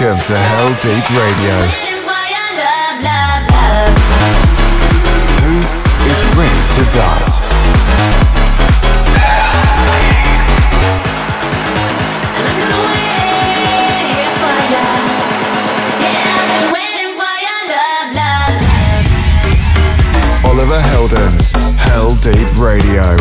Welcome to Heldeep Radio. Who is ready to dance? Oliver Heldens, Heldeep Radio.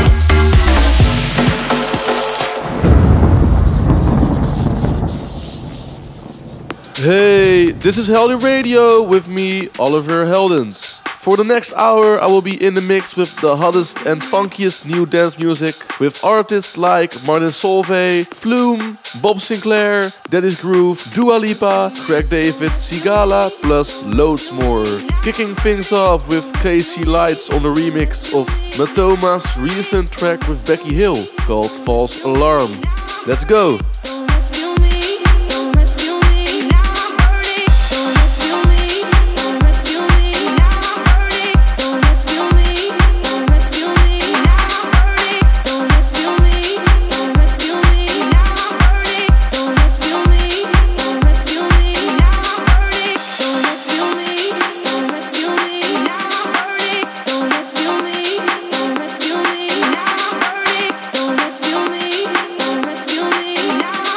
Hey, this is Heldeep Radio with me, Oliver Heldens. For the next hour, I will be in the mix with the hottest and funkiest new dance music with artists like Martin Solveig, Flume, Bob Sinclair, Daddy's Groove, Dua Lipa, Craig David, Sigala, plus loads more. Kicking things off with Casey Lights on the remix of Matoma's recent track with Becky Hill called False Alarm. Let's go! Now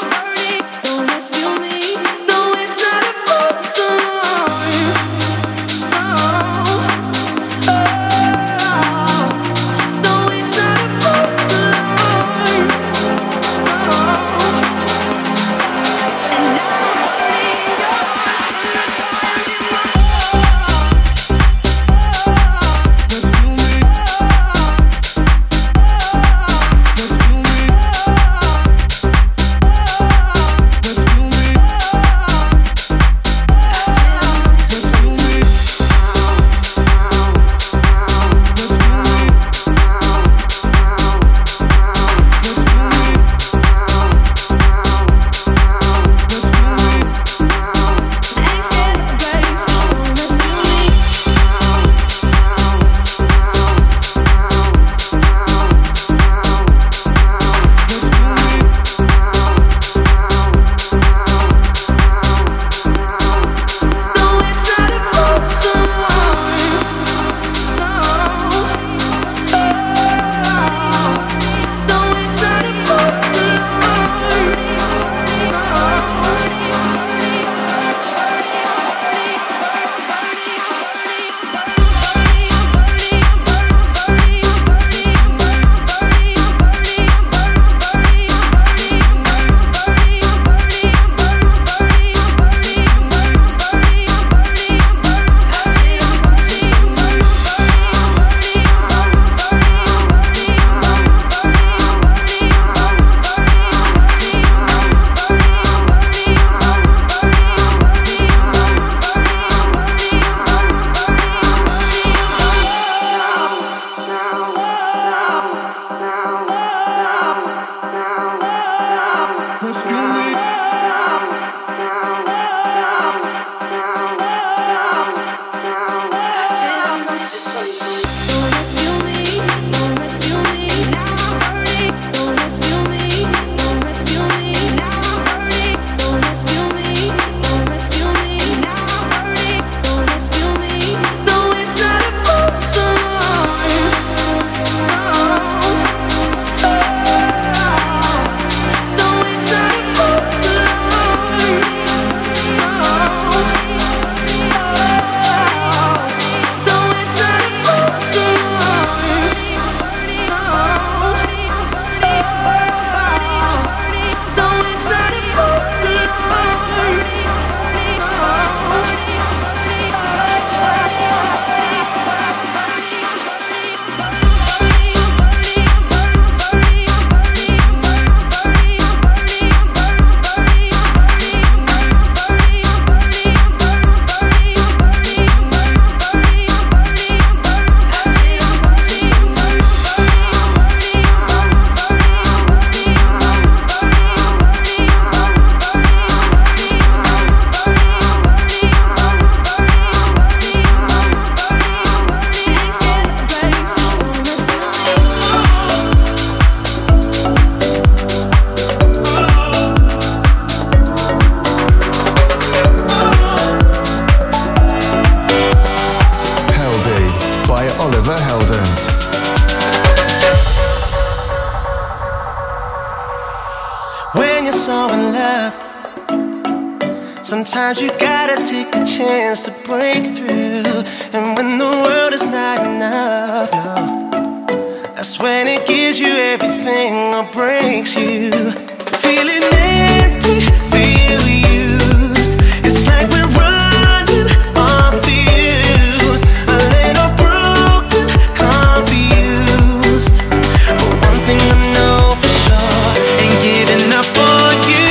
Sometimes you gotta take a chance to break through. And when the world is not enough, no, that's when it gives you everything or breaks you. Feeling empty, feel used. It's like we're running on fumes. A little broken, confused. But one thing I know for sure, ain't giving up on you.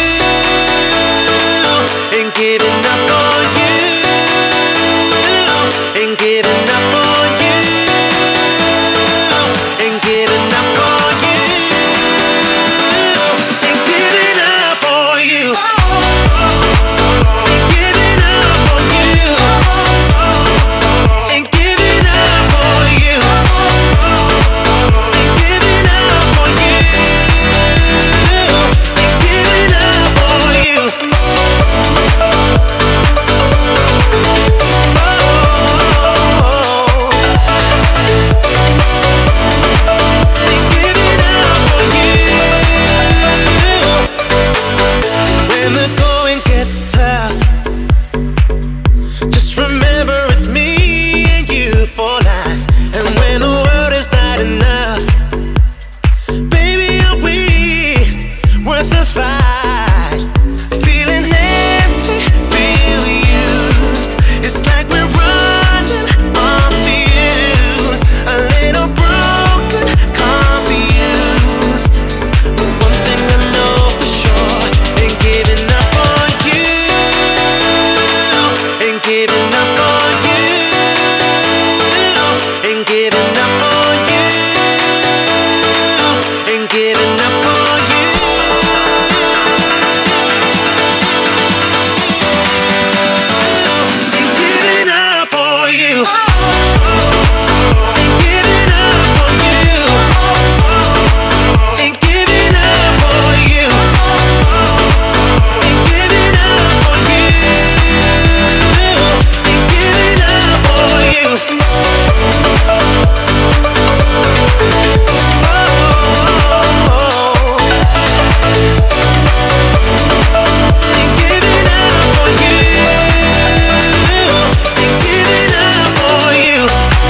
Ain't giving up on you. Ain't giving up on you. Ain't giving up on you. Ain't giving up on you. Ain't giving up on you. Ain't giving up on you. Ain't giving up on you. Ain't giving up on you. When the going gets tough, just remember it's me and you for life. And when the world is not enough, baby, are we worth the fight? Feeling empty, feel used. It's like we're running on fumes. A little broken, confused. But one thing I know for sure, ain't giving up on you. Ain't giving up on you. Ain't giving up on you. Ain't giving up on you. Ain't giving up on you. Ain't giving up on you. Ain't giving up on you. Ain't giving up on you. Ain't giving up on you. Ain't giving up on you. Ain't giving up on you.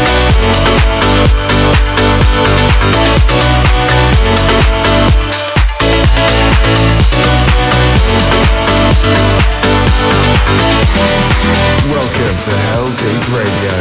Welcome to Heldeep Radio.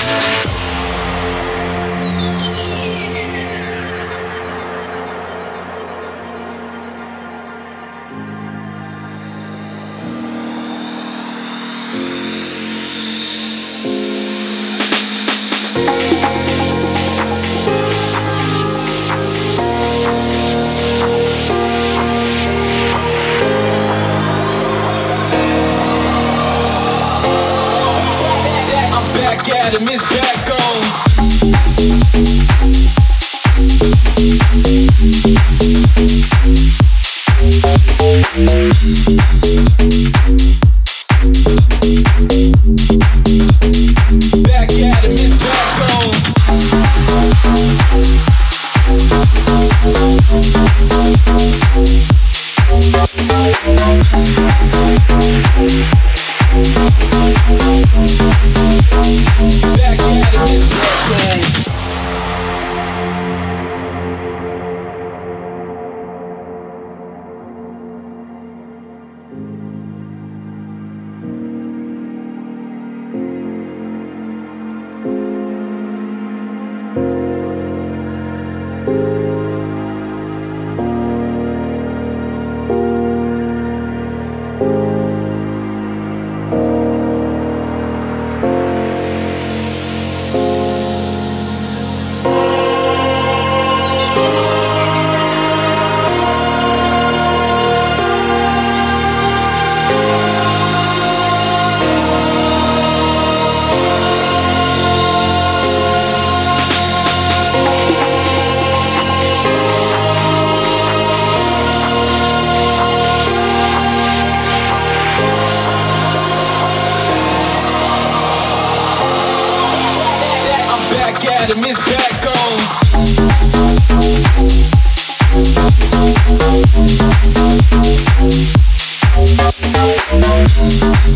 I'm back at him, it's back on. Back at him, it's back on. Back at him, it's back on. Heldens is back on.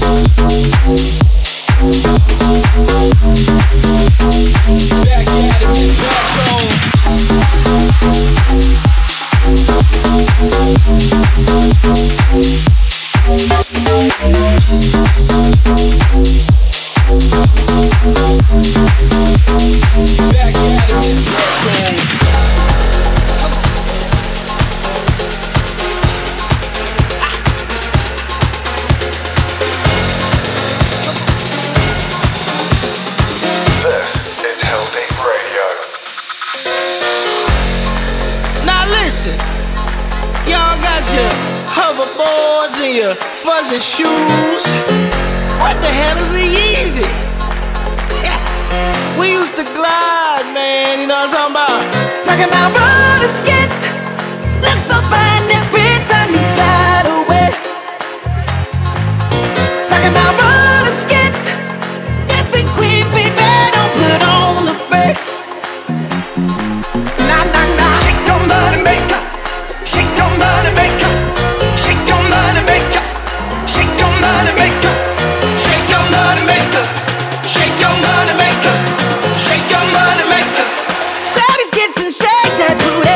George in your fuzzy shoes. What the hell is a Yeezy? Yeah. We used to glide, man, you know what I'm talking about? Talking about roller skates, look so fine every time you glide away. Talking about roller skates, dancing queen, baby, don't put on the brakes. Nah, nah, nah. Shake your money maker, shake your money maker, shake your money maker, shake your money maker, shake your money maker, shake your money maker, shake your money maker. Grab his kids and shake that booty.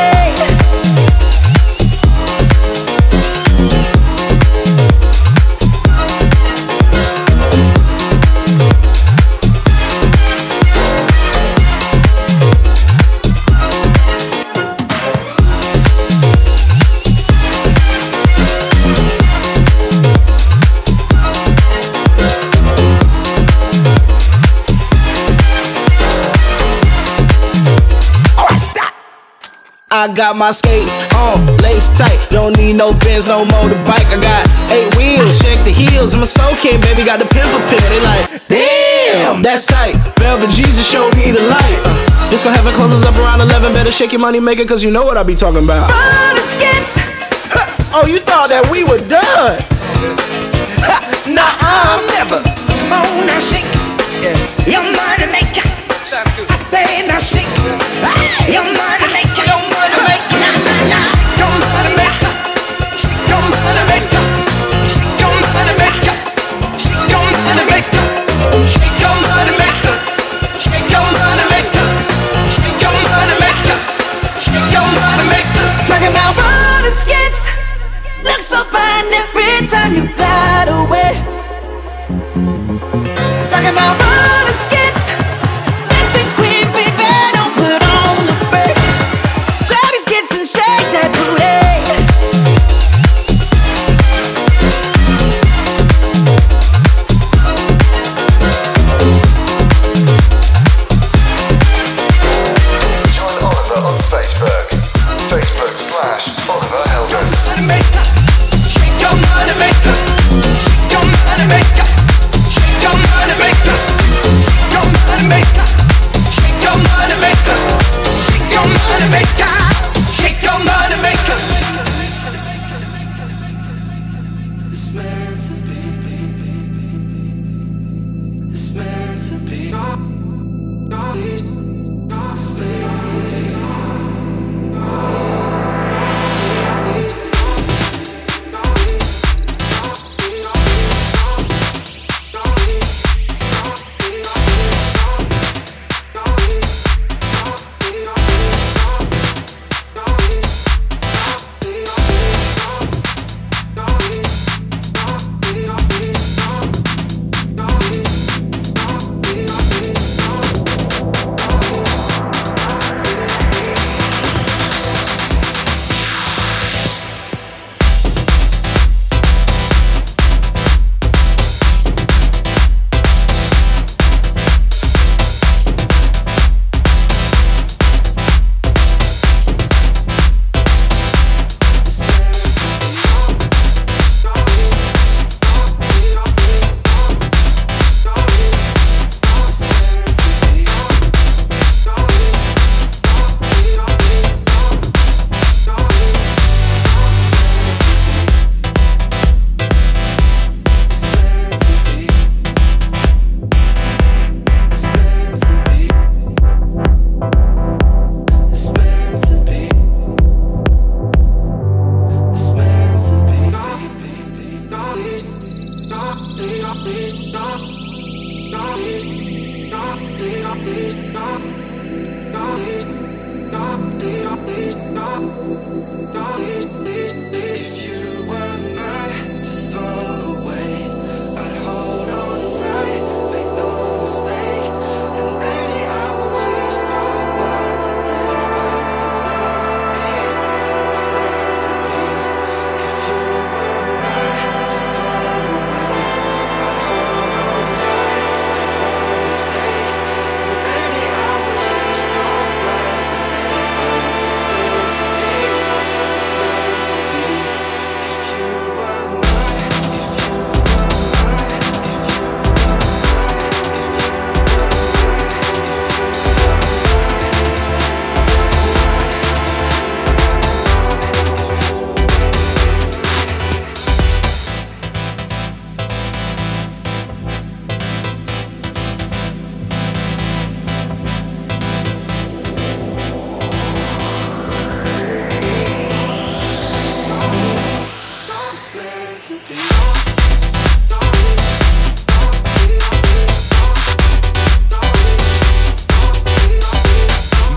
I got my skates on, lace tight. Don't need no Benz, no motorbike. I got 8 wheels, check the heels. I'm a soul king, baby, got the pimple pill. They like, damn, that's tight. Velvet Jesus showed me the light. This gon' have it closes up around 11. Better shake your money maker, cause you know what I be talking about. Roller skates. Oh, you thought that we were done? Nah, I'm never. Come on now, shake your money maker. I say now, shake your money maker. Your money maker. Nah, nah, nah. Shake your money maker. Shake your money maker. Shake your money maker. Shake your money maker. Shake your money maker. Shake your money maker. Shake your money maker. Shake your money maker. Talking about roller skates, look so fine every time you glide away. Talking about roller skates, dancing queen, baby, don't put on the brakes. Grab his kids and shake that booty. Join Oliver on Facebook. Facebook/Oliver Heldens. Money maker. Shake your money maker. Shake your money maker. Shake your money maker. Shake your money maker. Shake your money maker. Shake your money maker. Shake your money maker. It's meant to be. It's meant to be. It's meant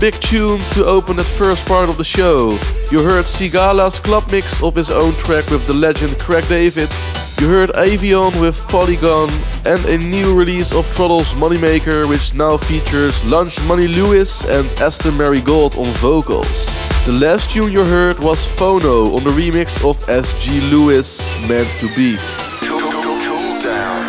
big tunes to open that first part of the show. You heard Sigala's club mix of his own track with the legend Craig David. You heard Avion with Polygon and a new release of Throttle's Moneymaker, which now features Lunch Money Lewis and Esther Marigold on vocals. The last tune you heard was Phono on the remix of S.G. Lewis, Meant to Be. Cool down.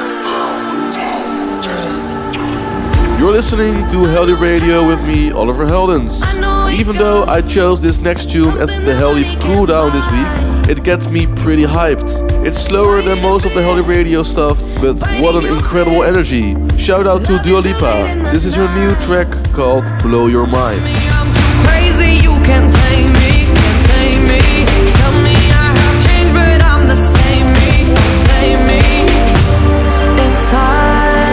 You're listening to Heldeep Radio with me, Oliver Heldens. Even though I chose this next tune as the Heldeep Cool Down this week, it gets me pretty hyped. It's slower than most of the Heldeep Radio stuff, but what an incredible energy. Shout out to Dua Lipa. This is her new track called Blow Your Mind. I'm too crazy, you can't tame me, can't tame me. Tell me I have changed, but I'm the same me inside.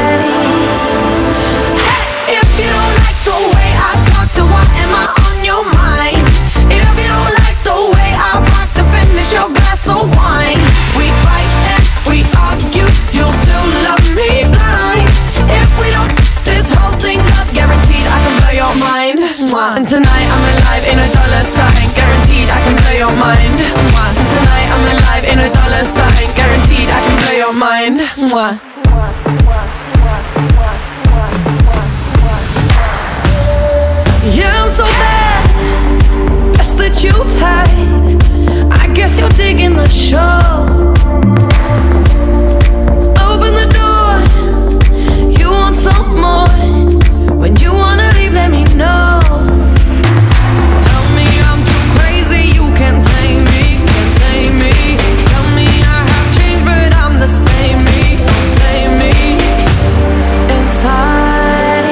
Hey, if you don't like the way I talk, then why am I on your mind? If you don't like the way I rock, then finish your glass of wine. We fight and we argue, you'll still love me blind. If we don't this whole thing up, guaranteed I can blow your mind. And tonight I'm alive in a dollar sign, guaranteed I can blow your mind. And tonight I'm alive in a dollar sign, guaranteed I can blow your mind. Yeah, I'm so bad, best that you've had. I guess you're digging the show. Open the door, you want some more. When you wanna leave, let me know. Tell me I'm too crazy, you can't tame me, can't tame me. Tell me I have changed, but I'm the same me inside.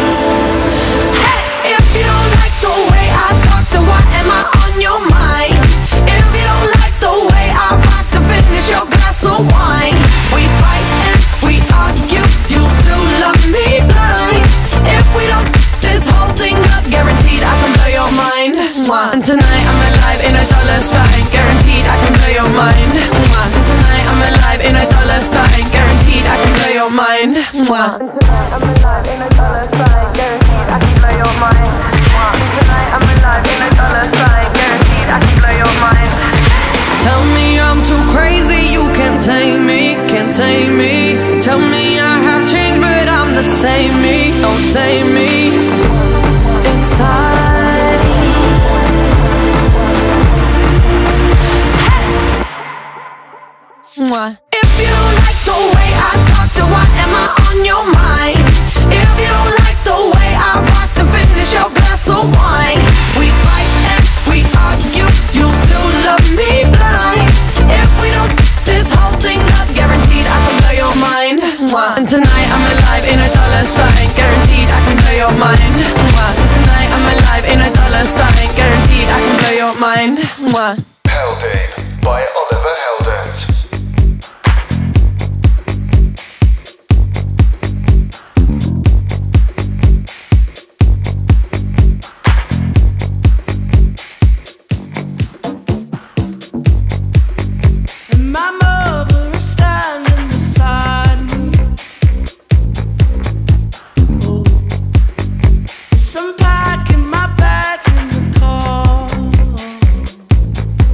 Hey, if you don't like the way I talk, then why am I on your mind? If you don't like the way I rock, then finish your glass of wine. We fight and we argue, you still love me blind. If we don't this whole thing up, guaranteed I can blow your mind. And tonight I'm alive in a dollar sign, guaranteed I can blow your mind. And tonight I'm alive in a dollar sign, guaranteed I can blow your mind. And tonight I'm alive in a dollar sign, guaranteed I can blow your mind. And tonight I'm alive in a dollar sign, guaranteed I can blow your mind. Tell me I'm too crazy, you can't tame me, can't tame me. Tell me I have changed, but I'm the same me, don't same me inside. Hey. If you don't like the way I talk, then why am I on your mind? If you don't like the way I rock, then finish your glass of wine. We fight and we argue, you still love me blind. If we don't this whole thing up, guaranteed I can blow your mind. And tonight I'm alive in a dollar sign, guaranteed I can blow your mind. And tonight I'm alive in a dollar sign, guaranteed I can blow your mind. Heldeep by Oliver Heldens. Some packing my bags in the car.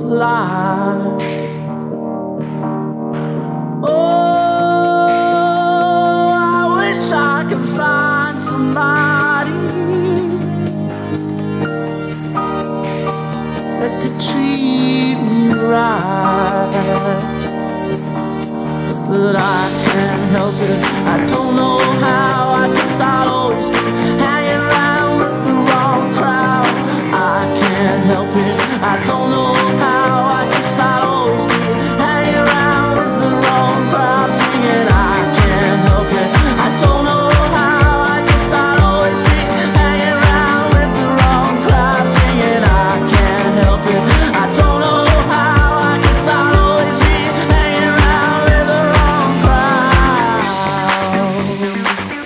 like. I wish I could find somebody that could treat me right, but I can't help it. I don't know how. I guess I'll always be hanging around with the wrong crowd. I can't help it. I don't know how. I guess I'll always be hanging around with the wrong crowd, singing I can't help it. I don't know how. I guess I'll always be hanging around with the wrong crowd, singing I can't help it. I don't know how. I guess I'll always be hanging around with the wrong crowd.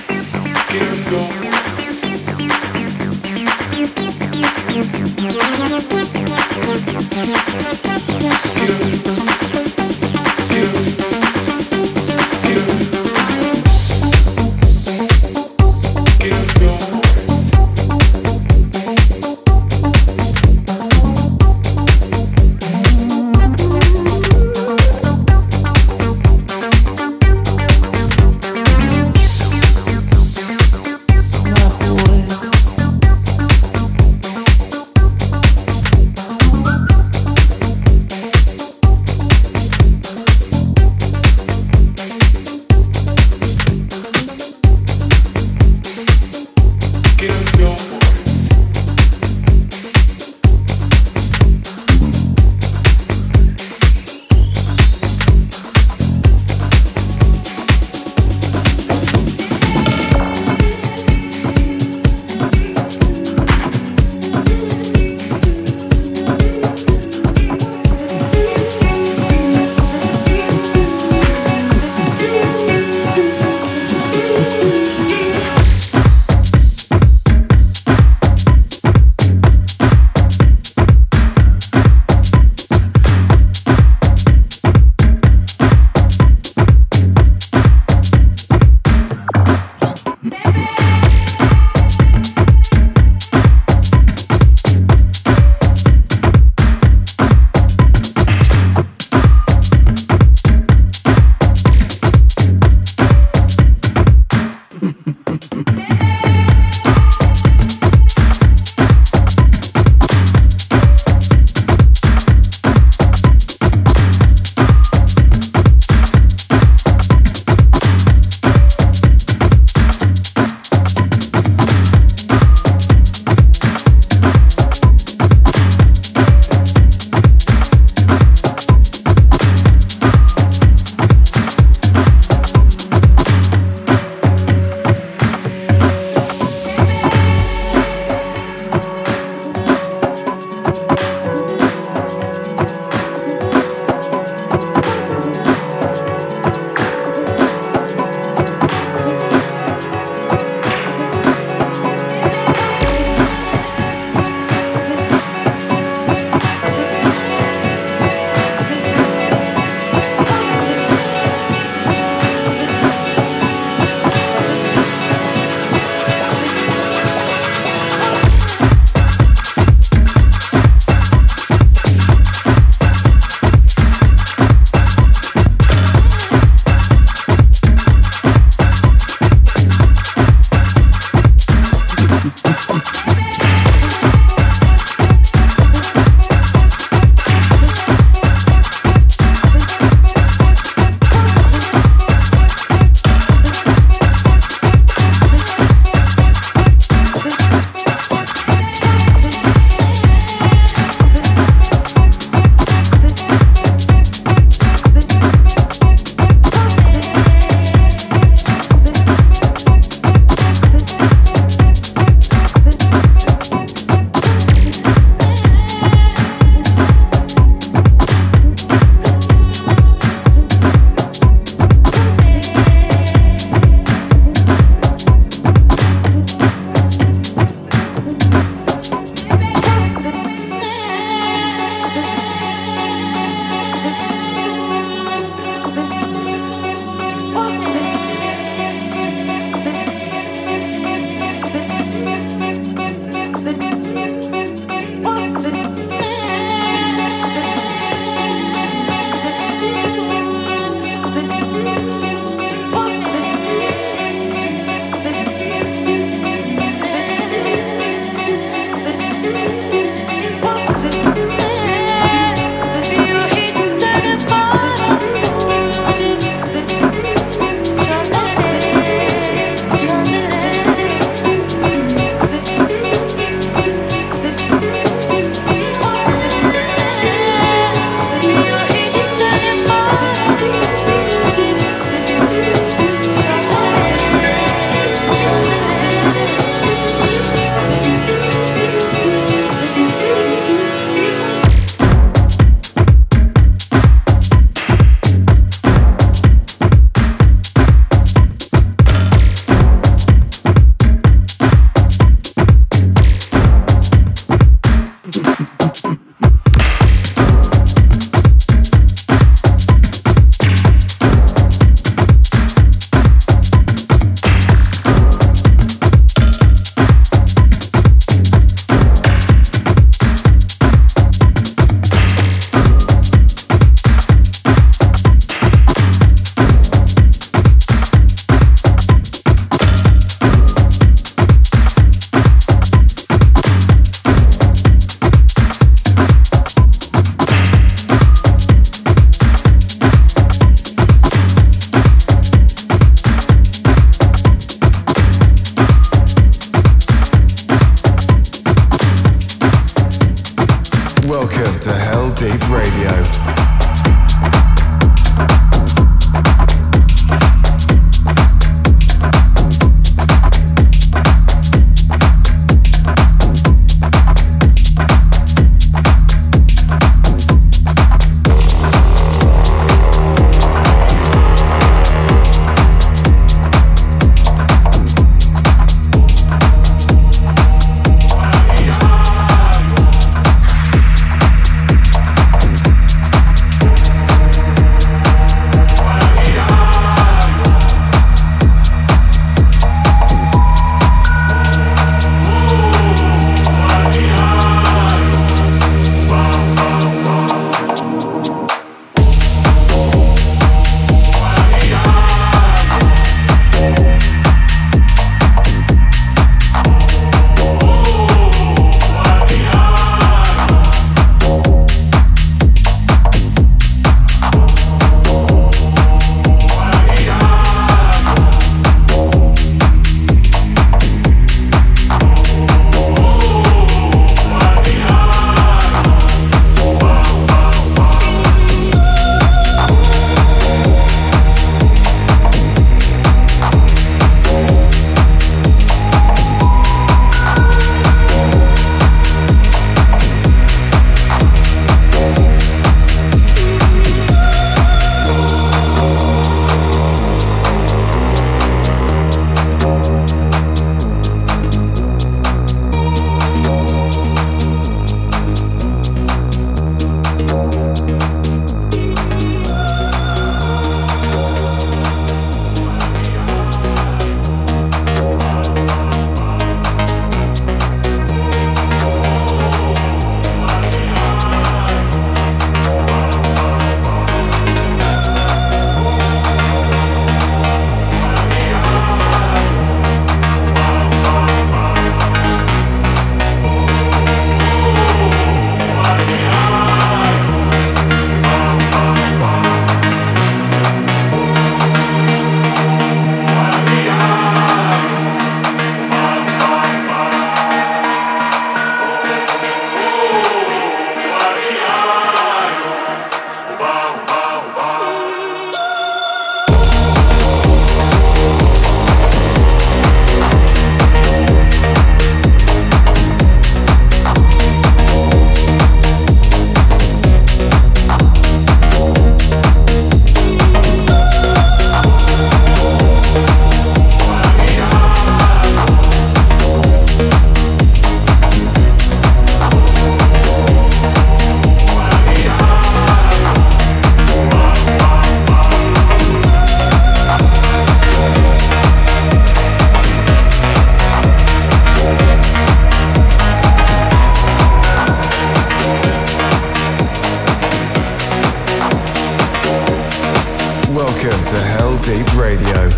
Welcome to Heldeep Radio.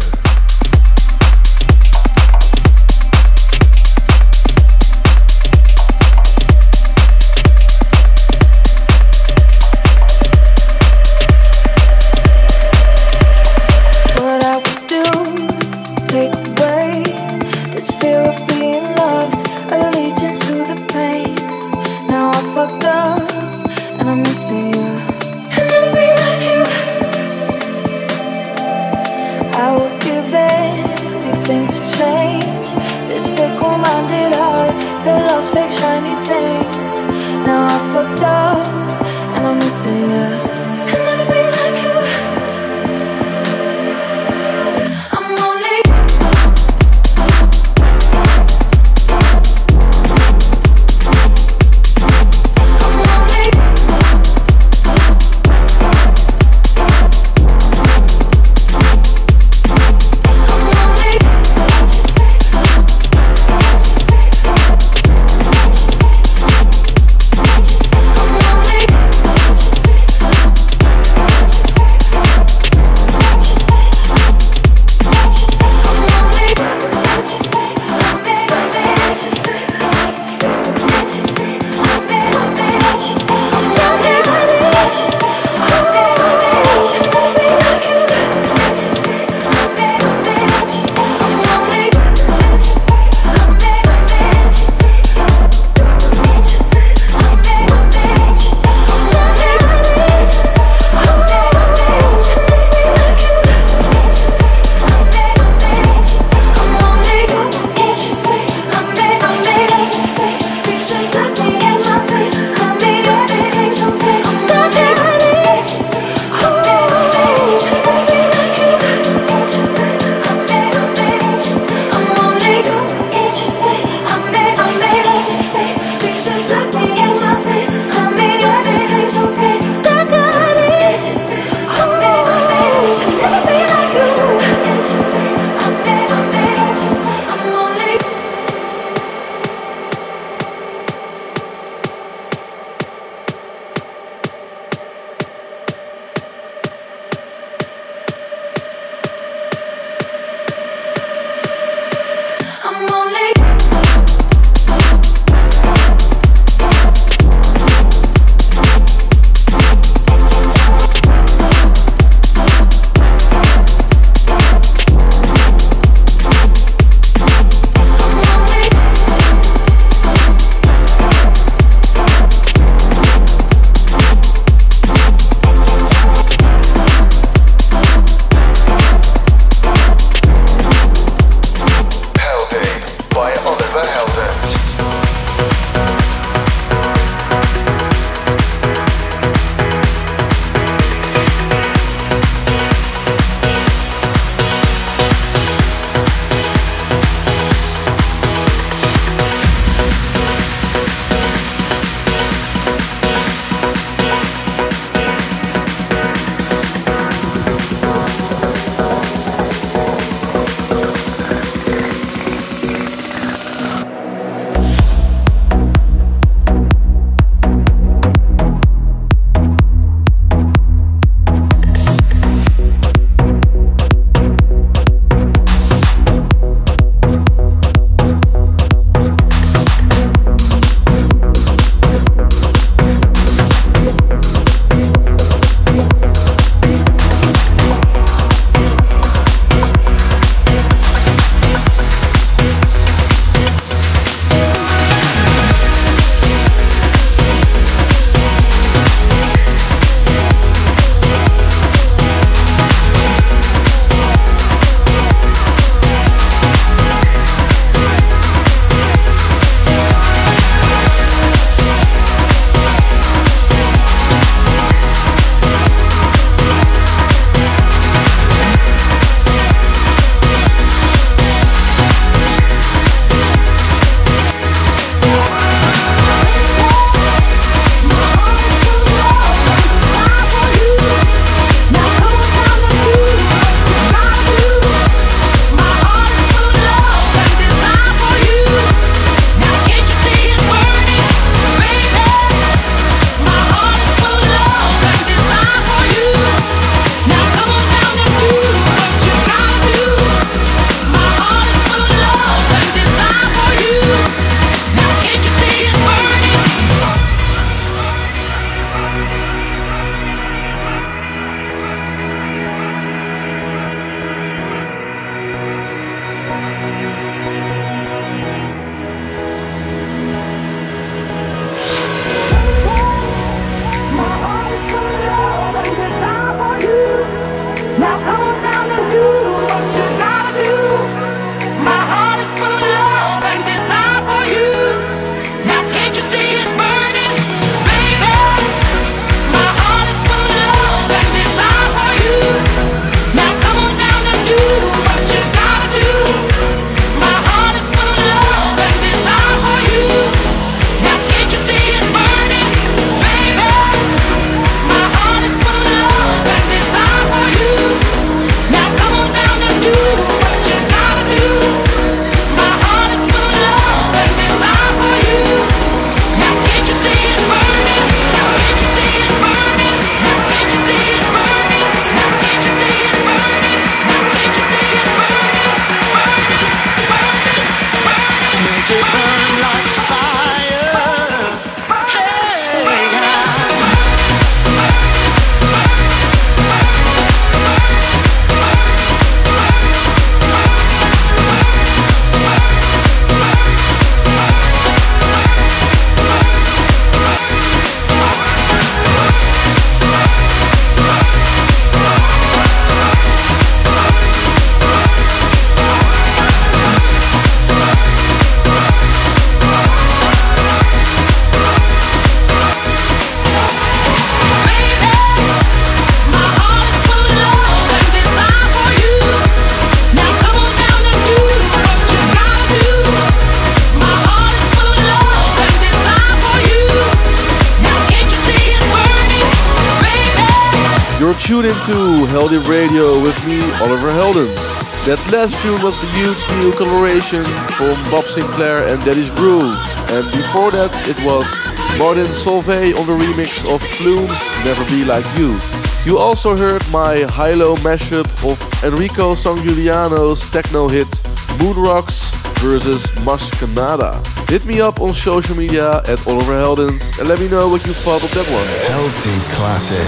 tuned into Heldeep Radio with me, Oliver Heldens. That last tune was the huge new collaboration from Bob Sinclair and Daddy's Groove. And before that it was Martin Solveig on the remix of Flume's Never Be Like You. You also heard my high-low mashup of Enrico Sangiuliano's techno hit Moon Rocks versus Mascanada. Hit me up on social media at Oliver Heldens and let me know what you thought of that one. Heldeep Classic.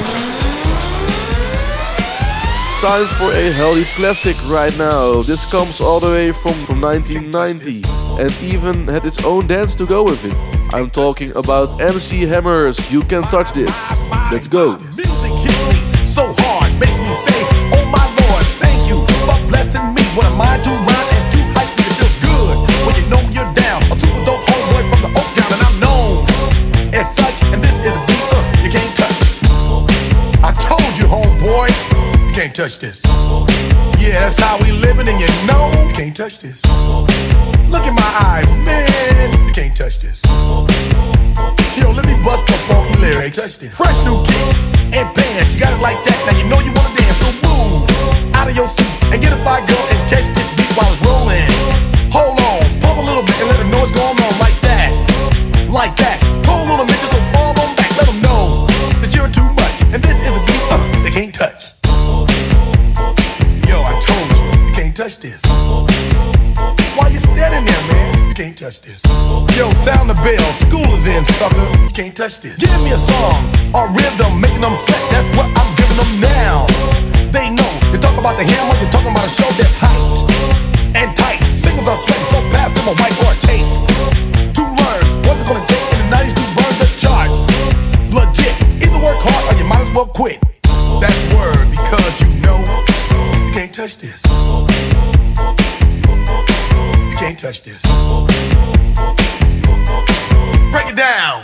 Time for a Heldeep classic right now. This comes all the way from 1990 and even had its own dance to go with it. I'm talking about MC Hammer's You Can't Touch This. Let's go. Music hits me so hard, makes me say, oh my Lord, thank you for blessing me. What am I to rhyme and to hype me? It feels good when you know you're down. A super dope homeboy from the Oak Town, and I'm known as such. And this is a beat you can't touch. I told you, homeboy, you can't touch this. Yeah, that's how we living, and you know you can't touch this. Look in my eyes, man, you can't touch this. Yo, let me bust the funky lyrics. Fresh new kicks and bands, you got it like that. Now you know you wanna dance, so move out of your seat and get a fire girl and catch this beat while it's rolling. Hold on, pump a little bit and let them know what's going on like that. Like that. Hold on a minute, just fall on back. Let them know that you're too much. And this is a beat they can't touch. Yo, I told you, you can't touch this. Why you standing there, man? You can't touch this. Yo, sound the bell, school is in, sucker. You can't touch this. Give me a song or rhythm, making them sweat. That's what I'm giving them now. They know. You talk about the hammer, you're talking about a show that's hyped and tight. Singles are sweating so fast, them a whiteboard tape. To learn what's it gonna take in the 90s to burn the charts. Legit. Either work hard or you might as well quit. That's word because you know you can't touch this. You can't touch this. Break it down.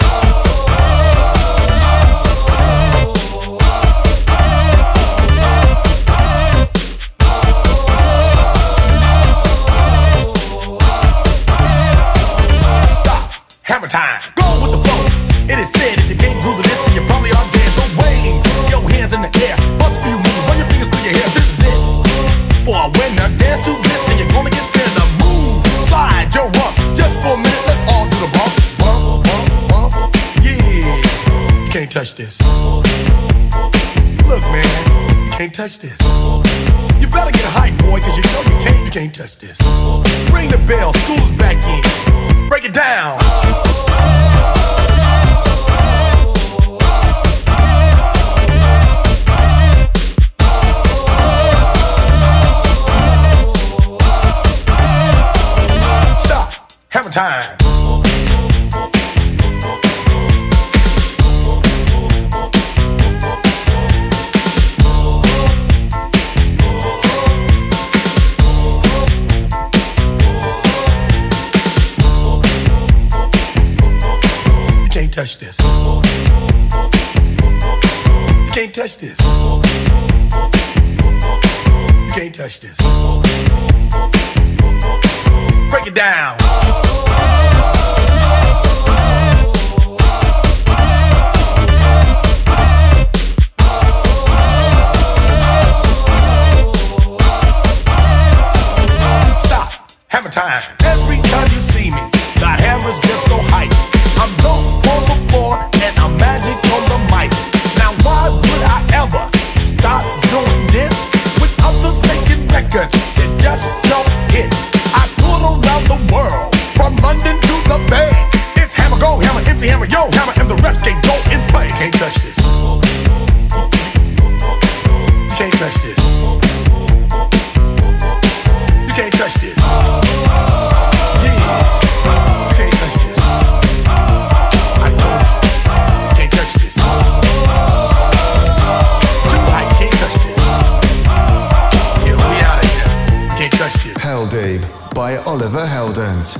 Stop. Hammer time. Go with the flow. It is said if you can't groove to this, then you probably are dead. So wave your hands in the air. Bust a few moves. Run your fingers through your hair. This is it. For a winner, dance to this, and you're gonna get there. The move, slide your rump. Just for a minute, let's all do the bump. Bump, bump, bump. Yeah. You can't touch this. Look, man, you can't touch this. You better get hype, boy, cause you know you can't touch this. Ring the bell, school's back in. Break it down. Hammer time. You can't touch this. You can't touch this. You can't touch this. Break it down. Stop. Hammer time. Every time you see me, the hammer's just so hype. I'm dope on the floor and I'm magic on the mic. Now why would I ever stop doing this with others making records that just don't hit? I tour around the world, from London to the Bay. It's hammer, go hammer, empty hammer, yo hammer, and the rest can go and play. You can't touch this. You can't touch this. You can't touch this. Yeah, you can't touch this. I told you, you can't touch this. Too high, you can't touch this. Yeah, we out of here. You can't touch this. Heldeep by Oliver Heldens.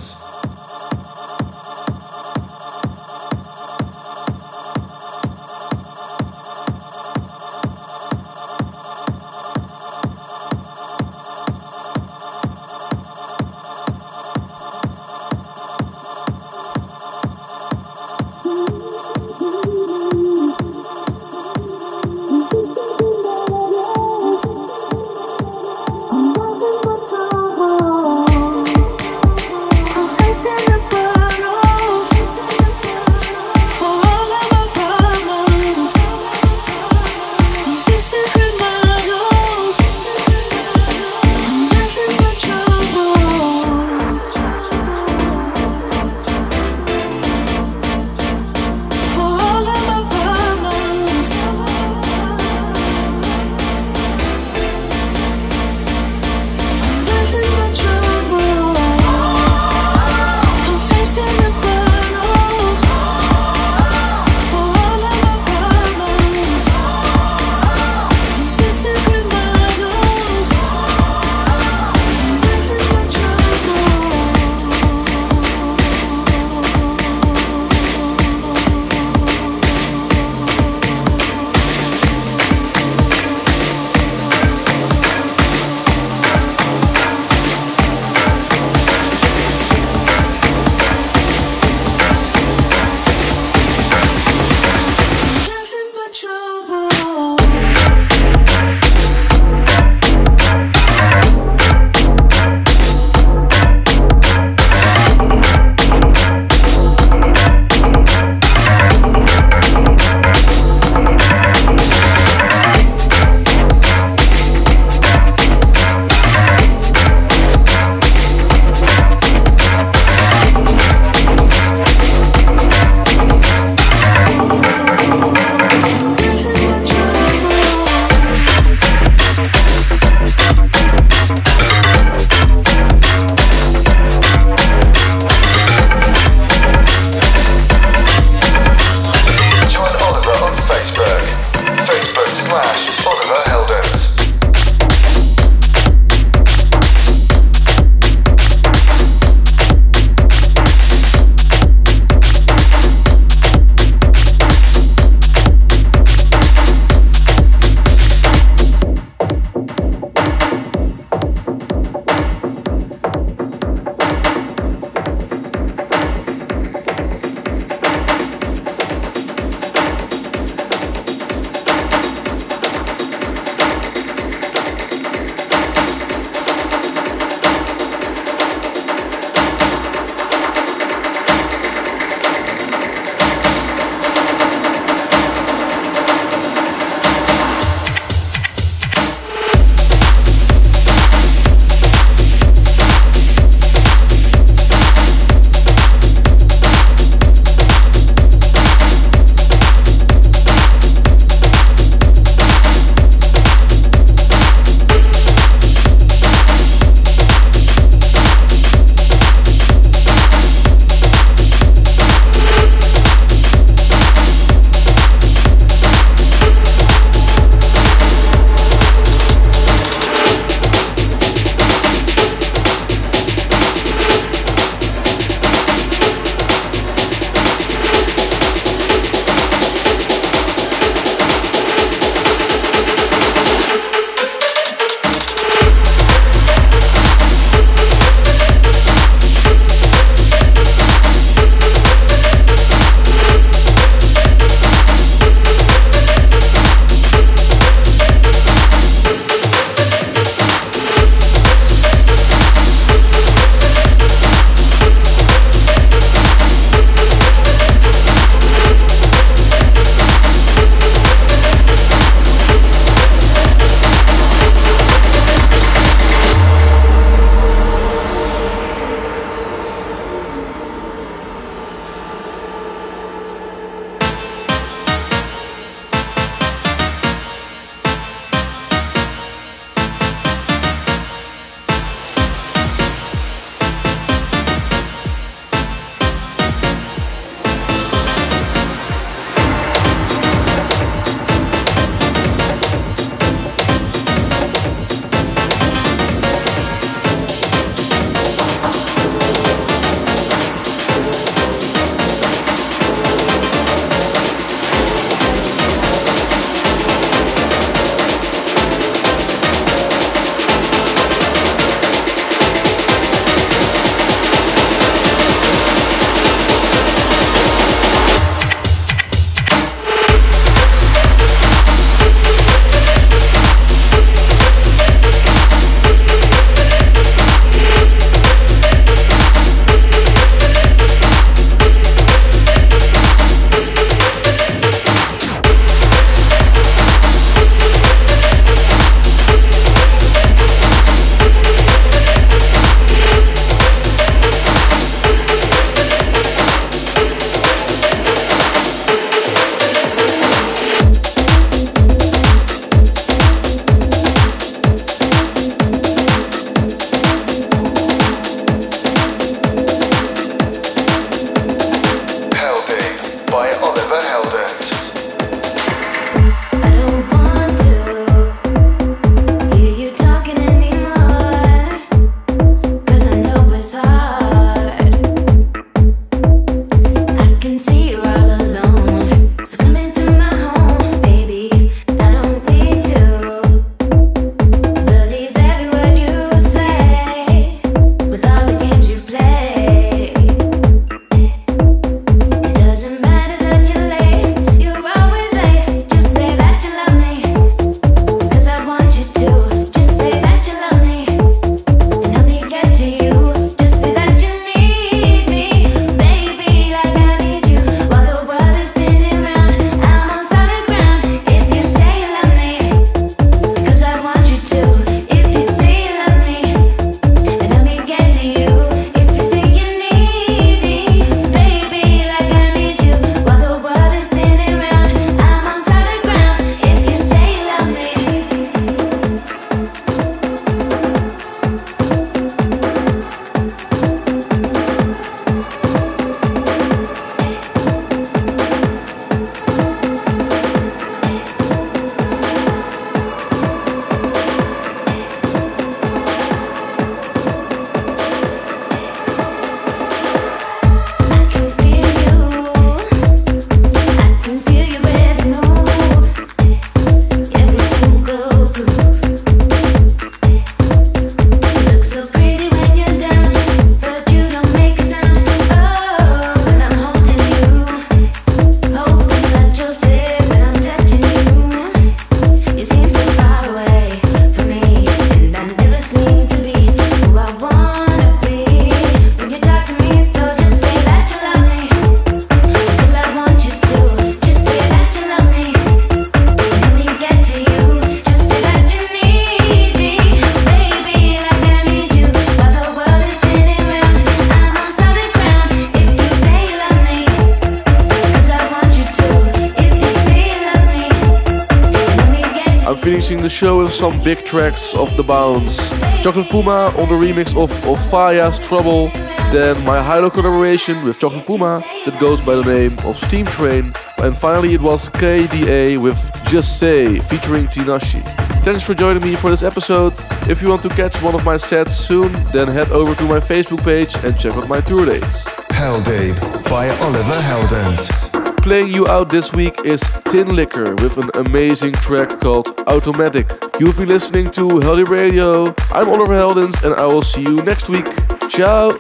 finishing the show with some big tracks of The Bounce. Chocolate Puma on the remix of Faya's Trouble. Then my Hilo collaboration with Chocolate Puma that goes by the name of Steam Train. And finally it was KDA with Just Say featuring Tinashe. Thanks for joining me for this episode. If you want to catch one of my sets soon, then head over to my Facebook page and check out my tour dates. Heldeep by Oliver Heldens. Playing you out this week is Tin Liquor with an amazing track called Automatic. You've been listening to Heldeep Radio. I'm Oliver Heldens and I will see you next week. Ciao!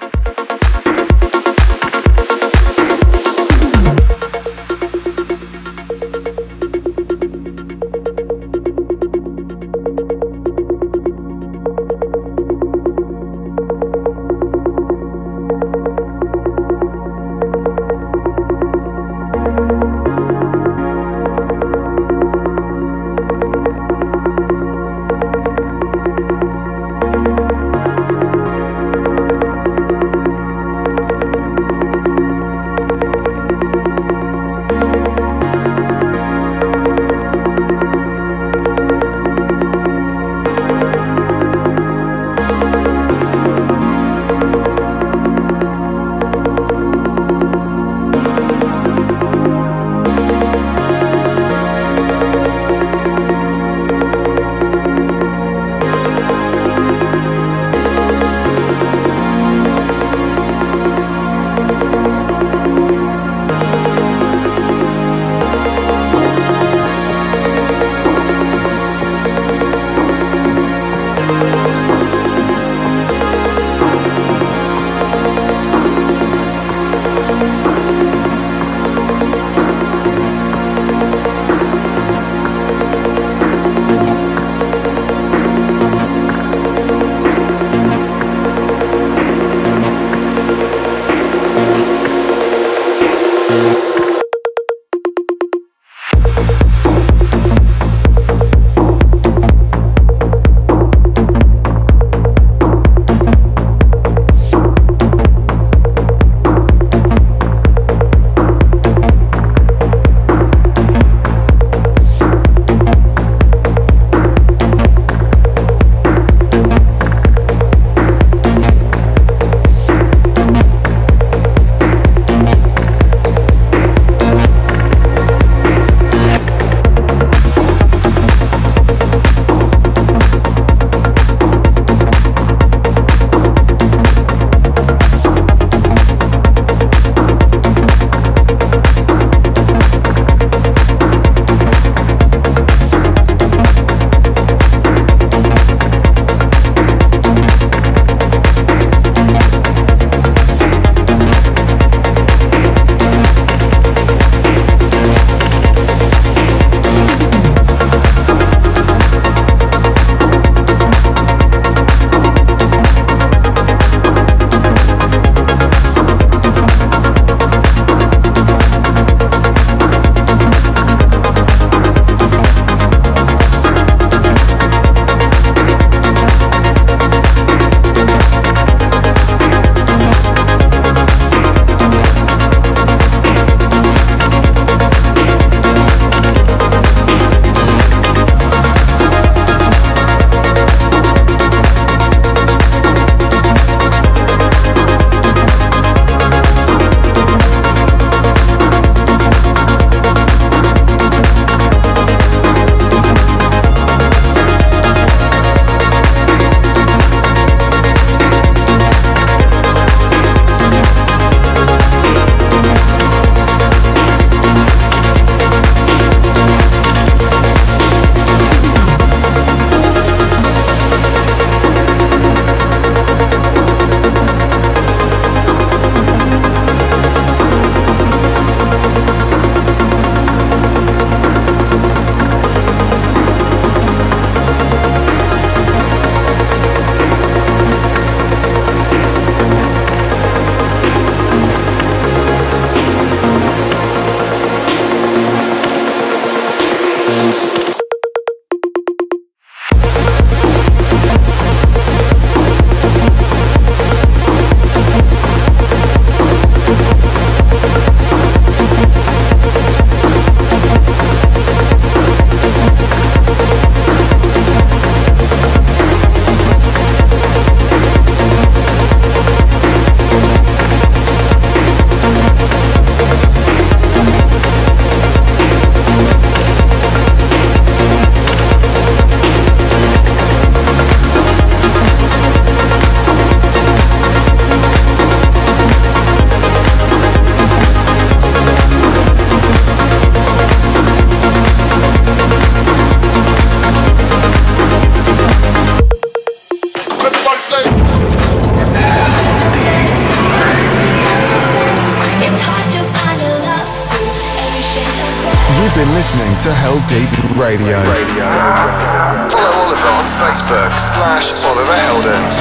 to Heldeep Radio. Follow Oliver on Facebook /Oliver Heldens.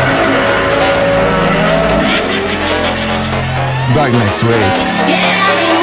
Back next week. Yeah,